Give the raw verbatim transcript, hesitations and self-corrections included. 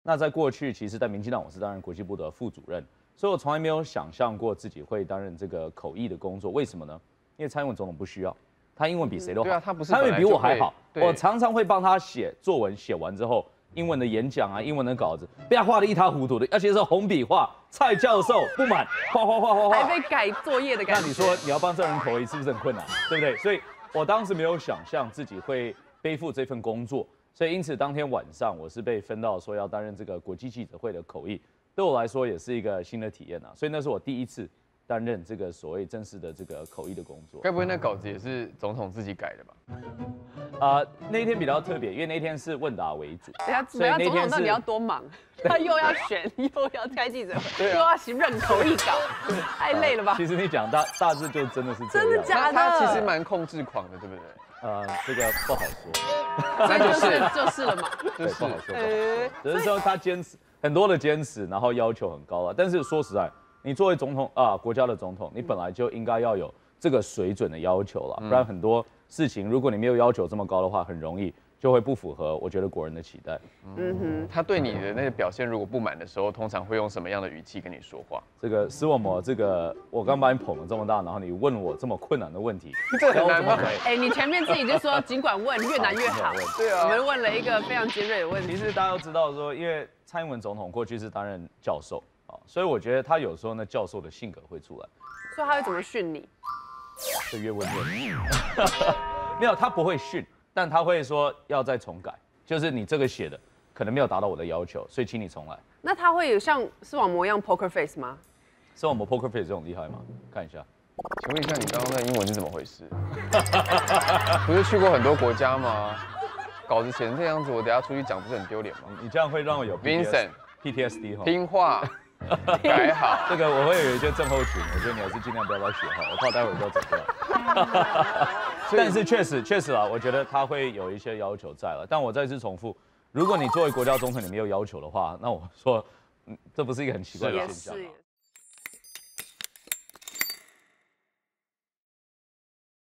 那在过去，其实，在民进党我是担任国际部的副主任，所以我从来没有想象过自己会担任这个口译的工作。为什么呢？因为蔡英文总统不需要，他英文比谁都好。 对啊，他不是他英文比我还好。 对我常常会帮他写作文，写完之后，英文的演讲啊，英文的稿子，被他画得一塌糊涂的，而且是红笔画。蔡教授不满，画画画画画， 还被改作业的感觉。 那你说你要帮这人口译，是不是很困难？对不对？所以我当时没有想象自己会背负这份工作。所以因此，当天晚上我是被分到说要担任这个国际记者会的口译，对我来说也是一个新的体验啊。所以那是我第一次担任这个所谓正式的这个口译的工作。 该不会那稿子也是总统自己改的吧？ 啊、呃，那一天比较特别，因为那天是问答为主， 等下， 所以那总统天是到底要多忙？他又要选，又要开记者会， 对啊又要行任口译稿，太累了吧？ 其实你讲大大致就真的是这样。 真的假的？ 他其实蛮控制狂的，对不对？ 呃，这个不好说， 那就是就是了嘛。 对，不好说，不好说。 呃， 只是说他坚持很多的坚持，然后要求很高了。但是说实在，你作为总统啊，国家的总统，你本来就应该要有这个水准的要求了，不然很多事情如果你没有要求这么高的话，很容易就会不符合我觉得国人的期待。 嗯哼， 他对你的那个表现如果不满的时候，通常会用什么样的语气跟你说话？ 这个施文模，这个我刚把你捧得这么大，然后你问我这么困难的问题， 这很难吗？ 哎，你前面自己就说尽管问，越难越好。 对啊， 我们问了一个非常尖锐的问题。 其实大家都知道说，因为蔡英文总统过去是担任教授啊，所以我觉得他有时候呢教授的性格会出来。 说他会怎么训你？ 就越问越没有，他不会训，但他会说要再重改，就是你这个写的可能没有达到我的要求，所以请你重来。 那他会有像视网膜一样 poker face 吗？ 是我们 poker face 这种厉害吗？看一下。 请问一下，你刚刚那英文是怎么回事？不是去过很多国家吗？稿子写成这样子，我等下出去讲不是很丢脸吗？ 你这样会让我有 Vincent P T S D 哈。 听话，改好。 这个我会有一些症候群，我觉得你还是尽量不要再学哈，我怕待会儿就要走掉。但是确实确实啊，我觉得他会有一些要求在了。但我再次重复，如果你作为国家总统你没有要求的话，那我说，嗯，这不是一个很奇怪的现象吗？